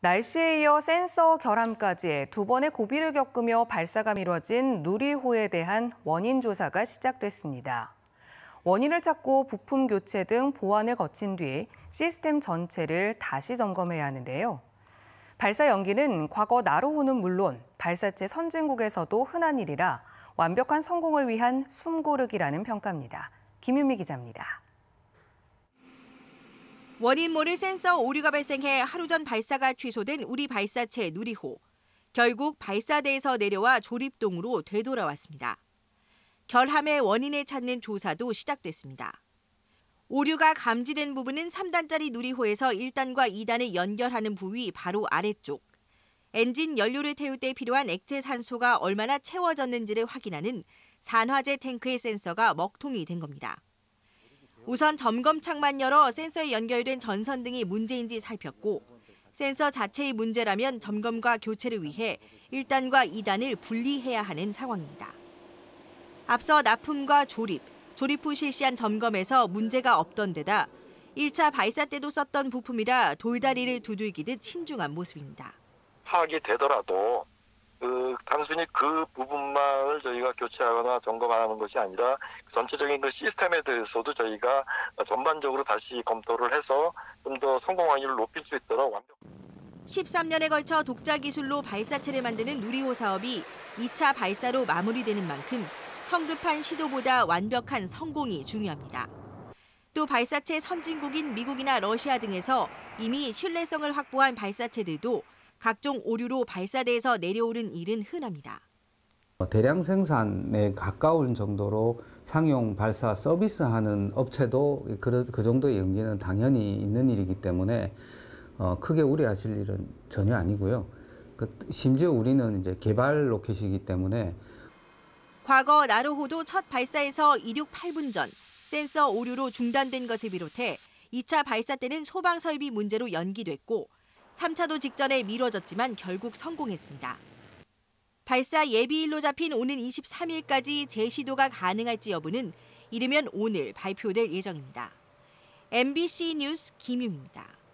날씨에 이어 센서 결함까지 두 번의 고비를 겪으며 발사가 미뤄진 누리호에 대한 원인 조사가 시작됐습니다. 원인을 찾고 부품 교체 등 보완을 거친 뒤 시스템 전체를 다시 점검해야 하는데요. 발사 연기는 과거 나로호는 물론 발사체 선진국에서도 흔한 일이라 완벽한 성공을 위한 숨고르기라는 평가입니다. 김윤미 기자입니다. 원인 모를 센서 오류가 발생해 하루 전 발사가 취소된 우리 발사체 누리호. 결국 발사대에서 내려와 조립동으로 되돌아왔습니다. 결함의 원인을 찾는 조사도 시작됐습니다. 오류가 감지된 부분은 3단짜리 누리호에서 1단과 2단을 연결하는 부위 바로 아래쪽. 엔진 연료를 태울 때 필요한 액체 산소가 얼마나 채워졌는지를 확인하는 산화제 탱크의 센서가 먹통이 된 겁니다. 우선 점검창만 열어 센서에 연결된 전선 등이 문제인지 살폈고 센서 자체의 문제라면 점검과 교체를 위해 1단과 2단을 분리해야 하는 상황입니다. 앞서 납품과 조립 후 실시한 점검에서 문제가 없던 데다 1차 발사 때도 썼던 부품이라 돌다리를 두들기듯 신중한 모습입니다. 파악이 되더라도 단순히 그 부분만을 저희가 교체하거나 점검하는 것이 아니라 전체적인 그 시스템에 대해서도 저희가 전반적으로 다시 검토를 해서 좀 더 성공 확률을 높일 수 있도록 13년에 걸쳐 독자 기술로 발사체를 만드는 누리호 사업이 2차 발사로 마무리되는 만큼 성급한 시도보다 완벽한 성공이 중요합니다. 또 발사체 선진국인 미국이나 러시아 등에서 이미 신뢰성을 확보한 발사체들도 각종 오류로 발사대에서 내려오는 일은 흔합니다. 대량 생산에 가까운 정도로 상용 발사 서비스하는 업체도 그 정도의 연기는 당연히 있는 일이기 때문에 크게 우려하실 일은 전혀 아니고요. 심지어 우리는 이제 개발 로켓이기 때문에 과거 나로호도 첫 발사에서 이륙 8분 전 센서 오류로 중단된 것을 비롯해 2차 발사 때는 소방 설비 문제로 연기됐고 3차도 직전에 미뤄졌지만 결국 성공했습니다. 발사 예비일로 잡힌 오는 23일까지 재시도가 가능할지 여부는 이르면 오늘 발표될 예정입니다. MBC 뉴스 김윤미입니다.